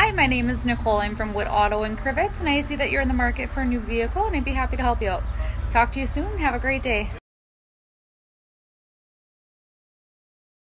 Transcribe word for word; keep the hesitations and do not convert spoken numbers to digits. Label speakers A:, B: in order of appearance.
A: Hi, my name is Nicole. I'm from Wood Auto in Crivets, and I see that you're in the market for a new vehicle, and I'd be happy to help you out. Talk to you soon. Have a great day.